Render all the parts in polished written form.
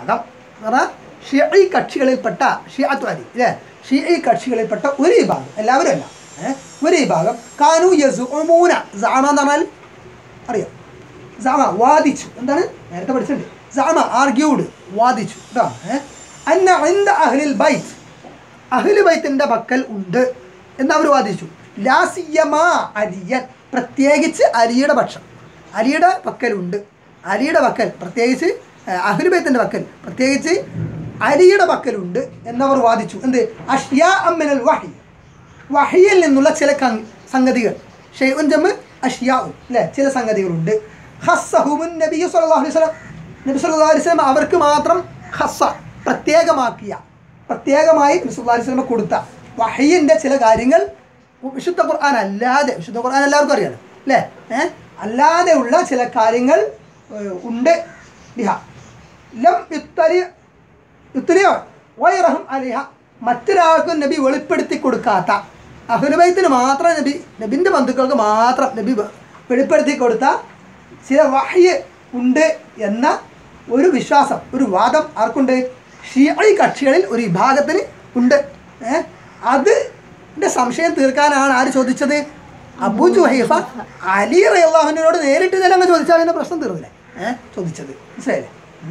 വിഭാഗം എന്ന് പറഞ്ഞാൽ ഷിഈ കക്ഷികളിൽപ്പെട്ട ഷിഅത്തു അലി അല്ലേ, ഷിഈ കക്ഷികളിൽപ്പെട്ട ഒരു വിഭാഗം, എല്ലാവരും അല്ല, ഒരു വിഭാഗം കാനു യസുഊന, സഅമ എന്ന് പറഞ്ഞാൽ അറിയാം, സഅമ വാദിച്ചു, എന്താണ് നേരത്തെ പഠിച്ചിട്ടുണ്ട്, സഅമ ആർഗ്യൂഡ് വാദിച്ചു കേട്ടോ. അന്ന ഇൻദ അഹ്ലിൽ ബൈത്ത്, അഹ്ലു ബൈത്തിന്റെ പക്കൽ ഉണ്ട് എന്നവർ വാദിച്ചു. ലാ സിയമാ അലിയൻ, പ്രത്യേകിച്ച് അലിയുടെ പക്ഷം, അലിയുടെ പക്കലുണ്ട്, അലിയുടെ പക്കൽ പ്രത്യേകിച്ച് അഹ്ലു ബൈത്തിന്റെ പക്കൽ പ്രത്യേകിച്ച് അലിയുടെ പക്കലുണ്ട് എന്നവർ വാദിച്ചു. എന്ത്? അഷ്യാ മിനൽ വഹി, വഹിയിൽ നിന്നുള്ള ചില സംഗതികൾ, ഷൈഉൻ ജമ് അഷ്യാഉ അല്ലേ, ചില സംഗതികളുണ്ട്. ഖസ്സഹുമുൻ നബി സല്ലല്ലാഹു അലൈഹി വസല്ലം, നബി സല്ലല്ലാഹു അലൈഹി വസല്ലം അവർക്ക് മാത്രം ഖസ്സ പ്രത്യേകമാക്കിയ, പ്രത്യേകമായി നബി സല്ലല്ലാഹു അലൈഹി വസല്ലം കൊടുത്ത വഹിയിൻ്റെ ചില കാര്യങ്ങൾ വിശുദ്ധ ഖുർആൻ അല്ലാതെ, വിശുദ്ധ ഖുർആൻ എല്ലാവർക്കും അറിയാലോ അല്ലേ, അല്ലാതെ ഉള്ള ചില കാര്യങ്ങൾ ഉണ്ട്. ബിഹ ലം യുത്തലിയോ വൈറഹം അലിഹ, മറ്റൊരാൾക്കും നബി വെളിപ്പെടുത്തി കൊടുക്കാത്ത, അഹ്ലുബൈത്തിന് മാത്രം നബിൻ്റെ ബന്ധുക്കൾക്ക് മാത്രം നബി വെളിപ്പെടുത്തി കൊടുത്ത ചില വഹ്യ് ഉണ്ട് എന്ന ഒരു വിശ്വാസം, ഒരു വാദം ആർക്കുണ്ട്? ഷിഈ കക്ഷികളിൽ ഒരു വിഭാഗത്തിന് ഉണ്ട്. അതിൻ്റെ സംശയം തീർക്കാനാണ് ആര് ചോദിച്ചത്? അബൂ ജുഹൈഫ അലി റളിയല്ലാഹു അൻഹുവിനോട് നേരിട്ട് തന്നെ അങ്ങ് ചോദിച്ചാൽ അതിൻ്റെ പ്രശ്നം തീർന്നില്ലേ, ചോദിച്ചത് മനസ്സിലായില്ലേ.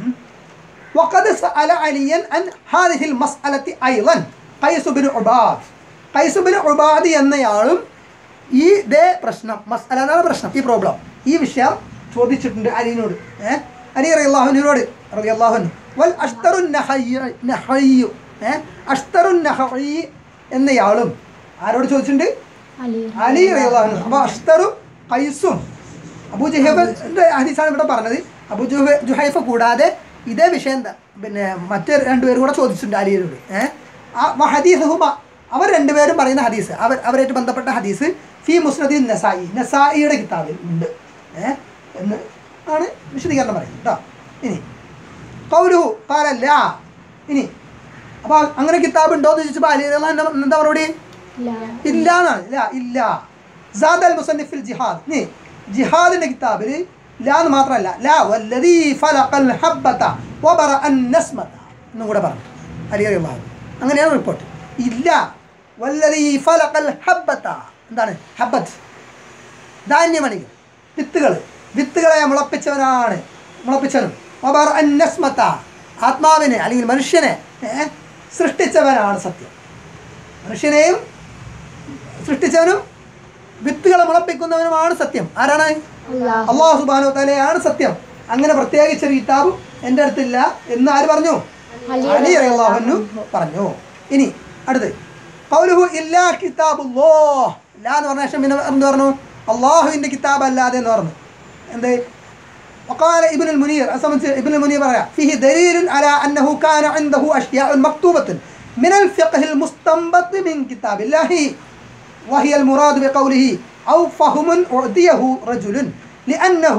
وقد سأل عليا عن هذه المسألة أيضا قيس بن عباد, ഖൈസ് ബിൻ ഉബാദ് എന്നയാളും ഈ ഇതേ പ്രശ്നം, മസ്അല എന്നാണ് പ്രശ്നം, ഈ പ്രോബ്ലം, ഈ വിഷയം ചോദിച്ചിട്ടുണ്ട് അലിനോട്, അലി റളിയല്ലാഹു അൻഹു. വൽ അഷ്തറുൻ നഹയ്യു, അഷ്തറുൻ നഹയി എന്നയാളും ആരോട് ചോദിച്ചിട്ടുണ്ട്? അലി റളിയല്ലാഹു അൻഹു. അപ്പോൾ അഷ്തറും ഖൈസും അബൂ ജുഹൈഫയുടെ ഹദീസാണ് ഇവിടെ പറഞ്ഞത്. അബൂ ജുഹൈഫ കൂടാതെ ഇതേ വിഷയം പിന്നെ മറ്റ് രണ്ടുപേരും കൂടെ ചോദിച്ചിട്ടുണ്ട് അലിയോട്. ഹദീസ് ഹുമ, അവർ രണ്ടുപേരും പറയുന്ന ഹദീസ്, അവരായിട്ട് ബന്ധപ്പെട്ട ഹദീസ് ഫി മുസ്നദി നസായി, നസായിയുടെ കിതാബിൽ ഉണ്ട് എന്ന് ആണ് വിശദീകരണം പറയുന്നത് കേട്ടോ. ഇനി ഖൗലുഹു ഖാല ലാ, ഇനി അപ്പോൾ അങ്ങനെ കിതാബ് ഉണ്ടോ എന്ന് ചോദിച്ചപ്പോൾ അലി റളിയല്ലാഹു എന്താ മറുപടി? ഇല്ല എന്നാണ്. ഇല്ല. സാദൽ മുസന്നിഫിൽ ജിഹാദ്, ഇനി ജിഹാദിൻ്റെ കിതാബിൽ ലാ എന്ന് മാത്രമല്ല, ലാ വല്ലദീ ഫലഖൽ ഹബ്ബത വബറഅൻ നസ്മത എന്നും കൂടെ പറഞ്ഞു അലി റളിയല്ലാഹു അൻഹു. അങ്ങനെയാണ് റിപ്പോർട്ട്. ഇല്ല, വല്ലദീ ഫലഖൽ ഹബ്ബത, എന്താണ് ഹബ്ബത്ത്? ധാന്യമണികൾ, വിത്തുകളെ മുളപ്പിച്ചവനും വബറഅൻ നസ്മത, ആത്മാവിനെ അല്ലെങ്കിൽ മനുഷ്യനെ സൃഷ്ടിച്ചവനാണ് സത്യം. മനുഷ്യനെയും സൃഷ്ടിച്ചവനും വിത്തുകളെ മുളപ്പിക്കുന്നവനുമാണ് സത്യം. ആരാണ്? അല്ലാഹു സുബ്ഹാനഹു വ തആലയാണ് സത്യം. അങ്ങനെ പ്രത്യേകിച്ചൊരു കിതാബ് എൻ്റെ അടുത്തില്ല എന്ന് ആര് പറഞ്ഞു? അലി റളിയല്ലാഹു അൻഹു പറഞ്ഞു. ഇനി അടുത്ത് ഖൗലുഹു ഇല്ലാ കിതാബുല്ലാഹ്, ലാ എന്ന് പറഞ്ഞ ശേഷം എന്ത് പറഞ്ഞു? അള്ളാഹുവിൻ്റെ കിതാബ് അല്ലാതെ എന്ന് പറഞ്ഞു. എന്ത്? وقال ابن المنير ابن المنير പറയാ فيه دليل على أنه كان عنده أشياء مكتوبة من الفقه المستنبط من كتاب الله وهي المراد بقوله أو فهم أعطيه رجل لأنه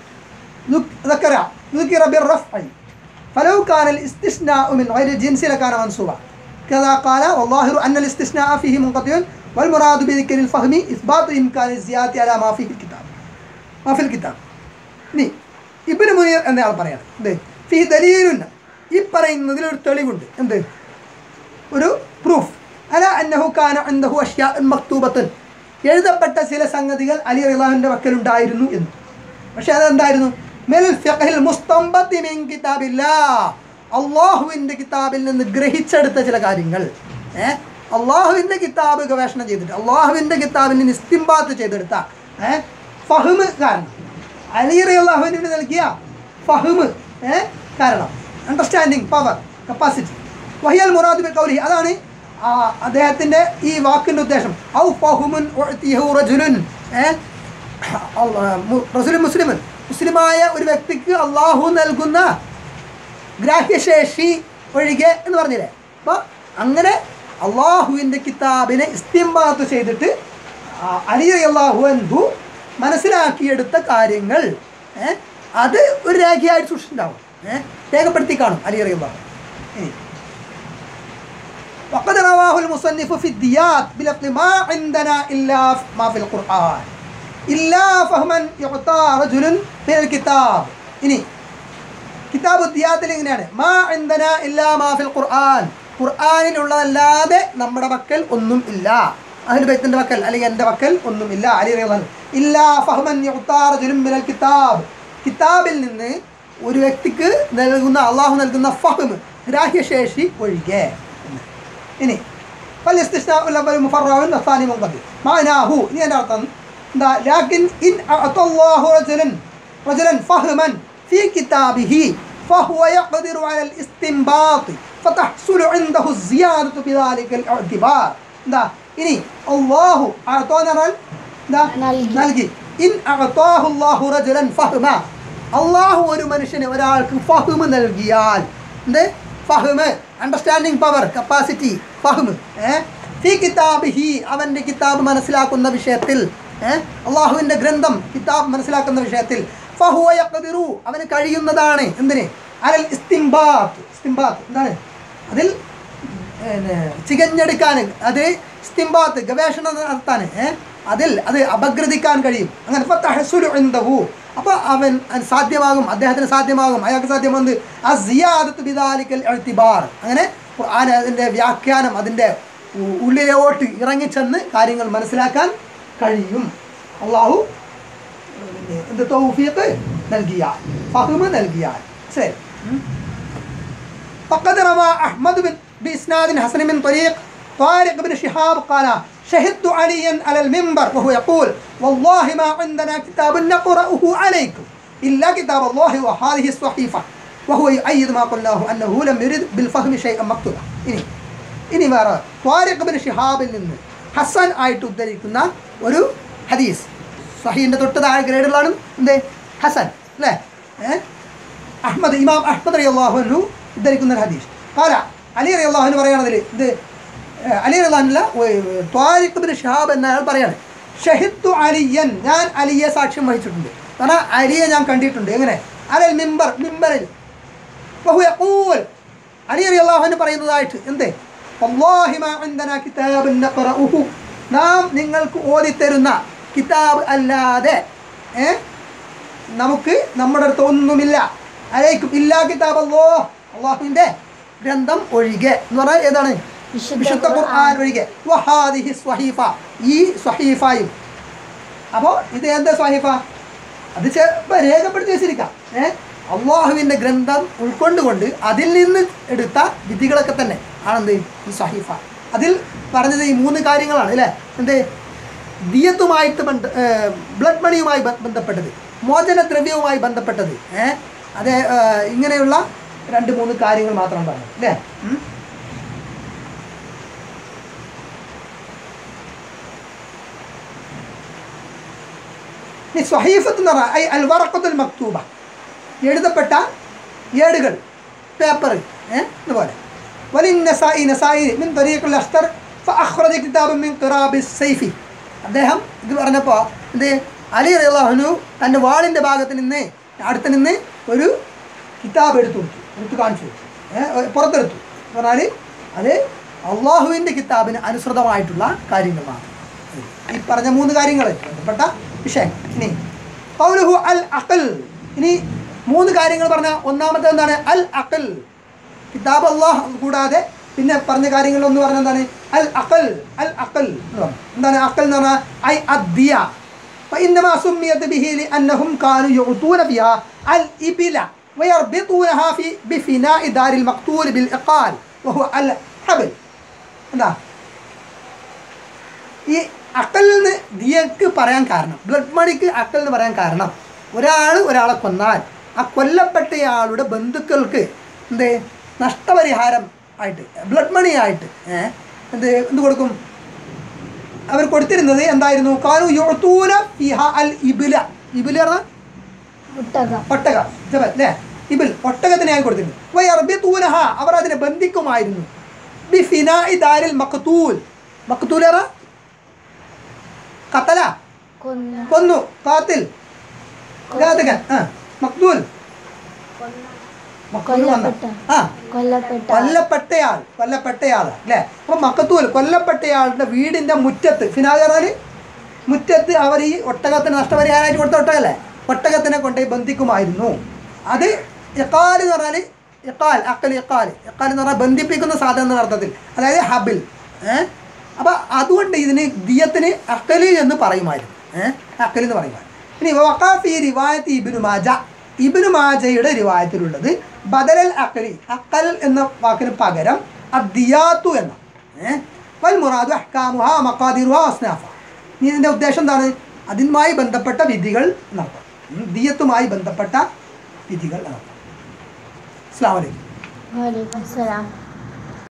ذكر بالرفع فلو كان الاستثناء من غير الجنس لكان منصوبا كذا قال والظاهر أن الاستثناء فيه منقطع والمراد بذكر الفهم إثبات إمكان الزيادة على ما في الكتاب നീ ഇബ്നു മുനീർ എന്നയാൾ പറയാണ് എന്ത്? ഫീ ദലീലുൻ, ഈ പറയുന്നതിലൊരു തെളിവുണ്ട്. എന്ത്? ഒരു പ്രൂഫ്. അല അന്നഹു കാന അൻദഹു അഷ്യാഉൻ മക്തൂബത്തുൻ, എഴുതപ്പെട്ട ചില സംഗതികൾ അലി റളിയല്ലാഹുവിൻ്റെ പക്കലുണ്ടായിരുന്നു എന്ന്. പക്ഷെ അതെന്തായിരുന്നു? മിൽ ഫിഖ്ഹിൽ മുസ്തംബത്തി മിൻ കിതാബില്ലാഹ്, അള്ളാഹുവിൻ്റെ കിതാബിൽ നിന്ന് ഗ്രഹിച്ചെടുത്ത ചില കാര്യങ്ങൾ, അള്ളാഹുവിൻ്റെ കിതാബ് ഗവേഷണം ചെയ്തിട്ട് അള്ളാഹുവിൻ്റെ കിതാബിൽ നിന്ന് ഇസ്തിംബാത്ത് ചെയ്തെടുത്ത ഫഹ്മ് കാരണം, അലി റളിയല്ലാഹുവിന് നൽകിയ ഫഹ്മ് കാരണം, അണ്ടർസ്റ്റാൻഡിങ് പവർ, കപ്പാസിറ്റി. വഹിയൽ മുറാദ് ബി ഖൗലിഹി, അതാണ് അദ്ദേഹത്തിൻ്റെ ഈ വാക്കിൻ്റെ ഉദ്ദേശം. ഔ ഫഹ്മുൻ ഉഅ്തിഹു റജുലുൻ, മുസ്ലിമുൻ, മുസ്ലിമായ ഒരു വ്യക്തിക്ക് അള്ളാഹു നൽകുന്ന ഗ്രാഹ്യശേഷി ഒഴികെ എന്ന് പറഞ്ഞില്ലേ. അപ്പോൾ അങ്ങനെ അള്ളാഹുവിൻ്റെ കിതാബിനെ ഇസ്തിംബാത്ത് ചെയ്തിട്ട് അലി റളിയല്ലാഹു അൻഹു മനസ്സിലാക്കിയെടുത്ത കാര്യങ്ങൾ അത് ഒരു രേഖയായിട്ട് സൂക്ഷിച്ചിട്ടുണ്ടാവും, രേഖപ്പെടുത്തി കാണും അലി റളിയല്ലാഹു അൻഹു. وقد رواه المصنف في الديات بلفظ ما عندنا إلا ما في القرآن إلا فهما يعطى رجل من الكتاب. ഇനി കിതാബ് ദിയാത്തിൽ ഇങ്ങനെയാണ്, മാ ഇൻദന ഇല്ലാ മാ ഫിൽ ഖുർആൻ, ഖുർആനിലുള്ളതല്ലാതെ നമ്മുടെ പക്കൽ ഒന്നും ഇല്ല. അഹ്ലു ബൈത്തിന്റെ പക്കൽ അല്ലെങ്കിൽ എൻ്റെ പക്കൽ ഒന്നുമില്ല. അലി റളിയല്ലാഹു അൻഹു ഇല്ലാ ഫഹ്മൻ യുഅ്താ റജുലുൻ മിനൽ കിതാബ്, കിതാബിൽ നിന്ന് ഒരു വ്യക്തിക്ക് നൽകുന്ന അള്ളാഹു നൽകുന്ന ഫഹ്മ് ഗ്രാഹ്യശേഷി ഒഴികെ. ഇനി فالاستثناء الأول مفرغ والثاني منقطع معناه ഇനി അതിൻ്റെ അർത്ഥം എന്താ, لكن إن أعطى الله رجلا فهما في كتابه فهو يقدر على الاستنباط فتحصل عنده الزيادة بذلك الاعتبار. എന്താ ഇനി അള്ളാഹു നൽകി, ഇൻ അഅതാഹു അല്ലാഹു റജുലൻ ഫഹ്മ, അള്ളാഹു ഒരു മനുഷ്യന് ഒരാൾക്ക് ഫഹ്മ് നൽകിയാൽ, എന്ത് ഫഹ്മ്, അണ്ടർസ്റ്റാൻഡിങ് പവർ, കപ്പാസിറ്റി, ഫഹ്മ് ഫീ കിതാബിഹി, അവൻ്റെ കിതാബ് മനസ്സിലാക്കുന്ന വിഷയത്തിൽ, അള്ളാഹുവിൻ്റെ ഗ്രന്ഥം കിതാബ് മനസ്സിലാക്കുന്ന വിഷയത്തിൽ, ഫഹുവ യഖ്ദിറു, അവന് കഴിയുന്നതാണ് എന്തിന്, അലൽ ഇസ്തിംബാത്ത്, ഇസ്തിംബാത്ത് എന്താണ്, അതിൽ ചികഞ്ഞെടുക്കാൻ, അത് ഇസ്തിംബാത്ത് ഗവേഷണം നടത്താൻ, അതിൽ അത് അപഗ്രഥിക്കാൻ കഴിയും. അങ്ങനെ ഫതഹസുലു ഇൻദഹു, അപ്പോൾ അവൻ സാധ്യമാകും, അദ്ദേഹത്തിന് സാധ്യമാകും, അയാൾക്ക് സാധ്യമാകുന്നത് അസിയാദത്ത് ബിദാലിക്കൽ ഇഅ്തിബാർ, അങ്ങനെ ഖുർആൻ അതിൻ്റെ വ്യാഖ്യാനം അതിൻ്റെ ഉള്ളിലോട്ട് ഇറങ്ങിച്ചെന്ന് കാര്യങ്ങൾ മനസ്സിലാക്കാൻ കഴിയും. അള്ളാഹു എന്ത് തൗഫീഖ് നൽകിയാൽ, ഫഹ്മ് നൽകിയാൽ. ശരി. فقد روى أحمد بإسناد حسن من طريق طارق بن شهاب قال شهدت عليا على المنبر وهو يقول والله ما عندنا كتاب نقرأه عليكم إلا كتاب الله وهذه الصحيفة وهو يؤيد ما قلناه أنه لم يرد بالفهم شيئا مكتوبا. ഇനി വേറെ ത്വാരിഖ് ബിൻ ഷിഹാബിൽ നിന്ന് ഹസൻ ആയിട്ട് ഉദ്ധരിക്കുന്ന ഒരു ഹദീസ്, സഹീഹിൻ്റെ തൊട്ട് താഴെ ഗ്രേഡുകളാണ് എന്ത്, ഹസൻ അല്ലേ. അഹ്മദ്, ഇമാം അഹ്മദ് റളിയല്ലാഹു അൻഹു ഉദ്ധരിക്കുന്ന ഒരു ഹദീസ്. കാല അലി റളിയല്ലാഹു അൻഹു പറയണതിൽ, ഇത് അലി റളിയല്ലാഹു അൻഹു ത്വാരിഖ് ബിൻ ഷിഹാബ് എന്നയാൾ പറയാണ്, ഷഹിദ്തു അലിയൻ, ഞാൻ അലിയെ സാക്ഷ്യം വഹിച്ചിട്ടുണ്ട്, കാരണം അലിയെ ഞാൻ കണ്ടിട്ടുണ്ട്. എങ്ങനെ, അലൽ മിമ്പർ, മിമ്പറിൽ, വഹു യഖൂൽ, അലി റളിയല്ലാഹു അൻഹു പറയുന്നതായിട്ട്, എന്ത്, വല്ലാഹി മാ ഇൻദനാ കിതാബുൻ നഖറഉഹു, നാം നിങ്ങൾക്ക് ഓതിത്തരുന്ന കിതാബ് അല്ലാതെ നമുക്ക് നമ്മുടെ അടുത്ത് ഒന്നുമില്ല. അലൈക്കും ഇല്ലാ കിതാബ് അല്ലാഹ്, അള്ളാഹുവിൻ്റെ ഗ്രന്ഥം ഒഴികെ എന്ന് പറഞ്ഞാൽ ഏതാണ്, വിശുദ്ധ ഖുർആൻ ഒഴികെ. വഹാദിഹി സ്വഹീഫ, ഈ സ്വഹീഫയും. അപ്പോൾ ഇത് എന്താ സ്വഹീഫ, അത് രേഖപ്പെടുത്തി വെച്ചിരിക്കാം. അള്ളാഹുവിൻ്റെ ഗ്രന്ഥം ഉൾക്കൊണ്ടുകൊണ്ട് അതിൽ നിന്ന് എടുത്ത വിധികളൊക്കെ തന്നെ ആണെന്ത് ഈ സ്വഹീഫ. അതിൽ പറഞ്ഞത് ഈ 3 കാര്യങ്ങളാണ് അല്ലേ. എന്ത്, ദിയത്തുമായിട്ട് ബ്ലഡ് മണിയുമായി ബന്ധപ്പെട്ടത്, മോചനദ്രവ്യവുമായി ബന്ധപ്പെട്ടത്, അത് ഇങ്ങനെയുള്ള 2-3 കാര്യങ്ങൾ മാത്രം പറഞ്ഞു അല്ലേ. സ്വഹീഫത്ത് എന്ന് പറഞ്ഞാൽ ഐ അൽ വറഖത്തുൽ മക്തൂബ, എഴുതപ്പെട്ട ഏടുകൾ, പേപ്പർ ഇതുപോലെ. വലിൻ നസായി, നസായി മിൻ തരീഖുൽ അഖ്തർ ഫഅഖ്റജ കിതാബൻ മിൻ ഖിറാബിസ് സൈഫി, അദ്ദേഹം ഇത് പറഞ്ഞപ്പോൾ ഇത് അലി റളിയല്ലാഹു അൻഹു തൻ്റെ വാളിൻ്റെ ഭാഗത്ത് നിന്ന് അടുത്ത് നിന്ന് ഒരു കിതാബ് എടുത്തു കാണിച്ചു, പുറത്തെടുത്തു. പറഞ്ഞാൽ അത് അള്ളാഹുവിൻ്റെ കിതാബിന് അനുസൃതമായിട്ടുള്ള കാര്യങ്ങളാണ് ഈ പറഞ്ഞ 3 കാര്യങ്ങൾ ബന്ധപ്പെട്ട വിഷയങ്ങൾ. ഇനി ഖൗലുഹു അൽ അഖൽ, ഇനി 3 കാര്യങ്ങൾ പറഞ്ഞാൽ ഒന്നാമത്തെ എന്താണ്, അൽ അഖൽ, കിതാബ് അള്ളാഹ് കൂടാതെ പിന്നെ പറഞ്ഞ കാര്യങ്ങളൊന്ന് പറഞ്ഞാൽ എന്താണ്, അൽ അഖൽ. അൽ അഖൽ എന്താണ്, അഖൽ എന്ന് പറഞ്ഞാൽ ഐ അദ്ദിയ. فإنما سميت به لأنهم كانوا يعطون بها الإبل ويربطونها بفناء دار المقتول بالإقال وهو الحبل. എന്താ ഈ അക്കലിന് ദിയക്ക് പറയാൻ കാരണം, ബ്ലഡ് മണിക്ക് അക്കൽ എന്ന് പറയാൻ കാരണം, ഒരാളെ കൊന്നാൽ ആ കൊല്ലപ്പെട്ടയാളുടെ ബന്ധുക്കൾക്ക് എന്ത് നഷ്ടപരിഹാരം ആയിട്ട്, ബ്ലഡ് മണി ആയിട്ട് എന്ത് കൊടുക്കും, അവർ കൊടുത്തിരുന്നത് എന്തായിരുന്നു, കാനു യുഅ്തൂന ഫിഹ അൽ ഇബ്ല, ഇബ്ല ഒട്ടക അല്ലേ, ഇബിൽ ഒട്ടകത്തിനെ ഞാൻ കൊടുത്തിരുന്നു. വയർബിതൂനഹ, അവർ അതിനെ ബന്ധിക്കുമായിരുന്നു. ബിഫിനാഇ ദാരിൽ മഖ്തൂൽ, മഖ്തൂൽ ഖതല കൊന്നു, ഖാതിൽ ഘാതകൻ, മഖ്തൂൽ കൊല്ലപ്പെട്ടയാൾ അല്ലേ. അപ്പം മഖ്തൂൽ കൊല്ലപ്പെട്ടയാളുടെ വീടിൻ്റെ മുറ്റത്ത്, ഫിനാജറാല് മുറ്റത്ത് അവർ ഈ ഒട്ടകത്തിന് നഷ്ടപരിഹാരമായിട്ട് കൊടുത്ത ഒട്ടകല്ലേ, ഒട്ടകത്തിനെ കൊണ്ടുപോയി ബന്ധിക്കുമായിരുന്നു. അത് ഇഖാൽ എന്ന് പറഞ്ഞാൽ ഇഖാൽ അക്കൽ ഇഖാൽ ഇഖാൽ എന്ന് പറഞ്ഞാൽ ബന്ധിപ്പിക്കുന്ന സാധനം എന്ന അർത്ഥത്തിൽ, അതായത് ഹബിൽ. അപ്പോൾ അതുകൊണ്ട് ഇതിന് ദിയത്തിന് അക്കല് എന്ന് പറയുമായിരുന്നു. അക്കൽ എന്ന് പറയുമായിരുന്നു. ഇനി വഖാഫി റിവായത്ത് ഇബ്നു മാജയുടെ റിവായത്തിലുള്ളത് ബദലൽ അക്കലി, അക്കൽ എന്ന വാക്കിന് പകരം അദ്ദിയാത്തു എന്ന. വൽ മുറാദു അഹ്കാമുഹ മഖാദിറുഹ അസ്നാഫ. ഇനി ഇതിൻ്റെ ഉദ്ദേശം എന്താണ്? അതുമായി ബന്ധപ്പെട്ട വിധികൾ എന്നർത്ഥം, ദിയത്തുമായി ബന്ധപ്പെട്ട വിധികൾ എന്നർത്ഥം. അസ്സലാമു അലൈക്കും. വഅലൈക്കും സലാം.